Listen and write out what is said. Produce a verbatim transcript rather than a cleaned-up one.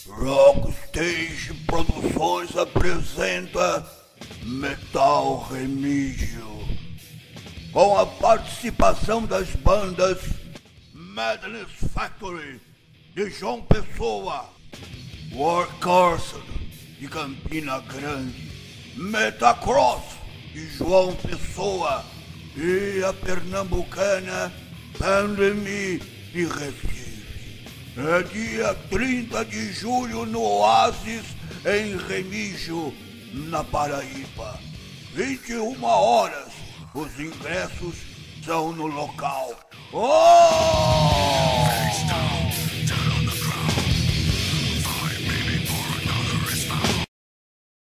Rockstage Produções apresenta Metal Remígio, com a participação das bandas Madness Factory de João Pessoa, War Carson de Campina Grande, Metacross de João Pessoa e a pernambucana Pandemia de Recife. É dia trinta de julho no Oasis, em Remígio, na Paraíba. vinte e uma horas. Os ingressos são no local. Oh!